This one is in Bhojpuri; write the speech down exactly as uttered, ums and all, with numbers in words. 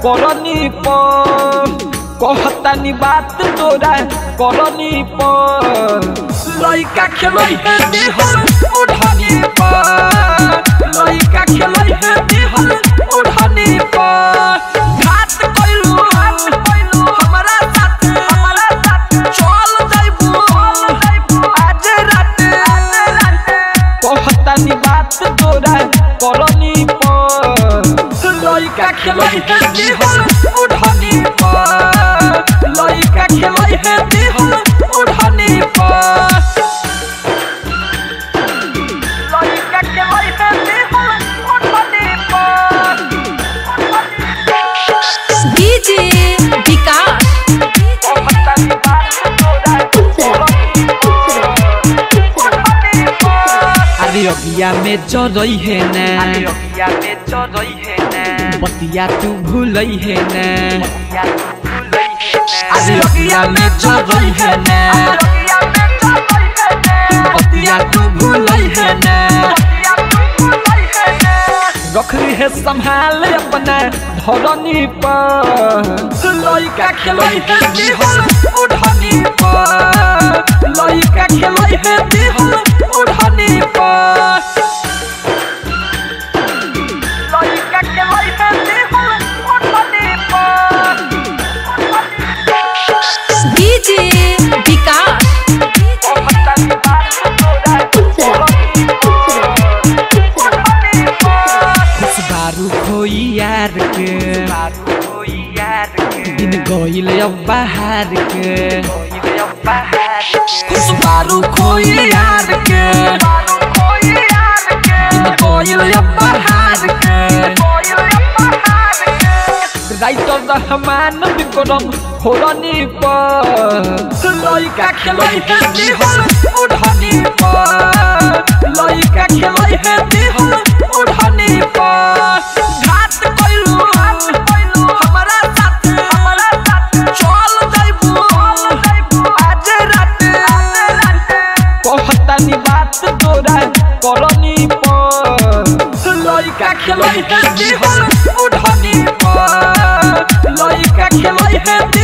करनी पर कहतानी बात तोरा करनी पर लइका खेलई है दिहल ओढ़नी पर लइका खेलई है दिहल ओढ़नी पर घात कइलू हमरा साथ हमरा साथ चल जाइबू आज रात कहतानी बात तोरा करनी पर लइका खेलई है दिहल ओढ़नी पर लइका खेलई है दिहल ओढ़नी पर लइका खेलई है दिहल ओढ़नी पर डीजे विकास कहतानी बात तोरा करनी अरे अगिया में चढ़ई है ना अरे अगिया में चढ़ई है ना बतिया तू भूलई है ना बतिया तू भूलई है ना अरे अगिया में चढ़ई है ना बतिया तू भूलई है ना रखली है संभाल अपना धरनी पर लइका खेलई है दिहल ओढ़नी पर लइका खेलई है दिहल ओढ़नी पर लइका खेलई है दिहल ओढ़नी पर डीजे विकास कहतानी बात तोरा करनी खुशबारू खोई यार के खोई यार के दिन गइल अब बाहर के गइल अब बाहर के खुशबारू खोई यार के खोई यार के दिन गइल अब बाहर के गइल अब बाहर के राइटर रहमान विक्रम होरनी पर लइका खेलई है दिहल ओढ़नी पर लइका खेलई है दिहल ओढ़नी पर घात कइलू हमरा साथ हमरा साथ चल जाइबू आज रात कहतानी बात तोरा करनी पर लइका खेलई है दिहल ओढ़नी पर लइका खेलई है